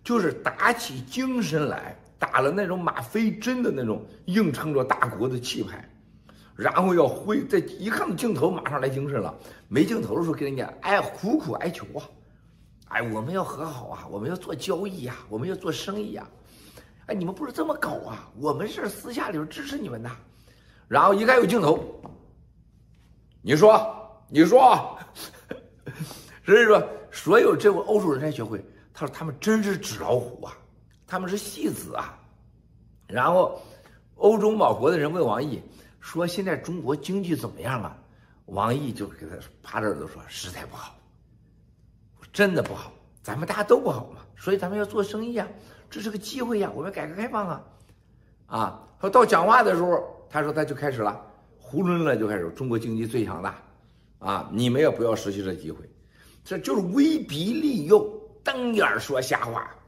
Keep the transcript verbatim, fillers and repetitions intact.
就是打起精神来，打了那种吗啡针的那种硬撑着大国的气派，然后要挥，这一看到镜头马上来精神了，没镜头的时候给人家哎苦苦哀求啊，哎我们要和好啊，我们要做交易啊，我们要做生意啊，哎你们不是这么搞啊，我们是私下里边支持你们的，然后一看有镜头，你说你说，所以说所有这个欧洲人才学会。他说：“他们真是纸老虎啊，他们是戏子啊。”然后，欧洲某国的人问王毅说：“现在中国经济怎么样啊？”王毅就给他趴着耳朵说：“实在不好，真的不好，咱们大家都不好嘛，所以咱们要做生意啊，这是个机会呀、啊，我们改革开放啊，啊。”说到讲话的时候，他说他就开始了囫囵了，就开始中国经济最强大，啊，你们也不要失去这机会，这就是威逼利诱。瞪眼说瞎话。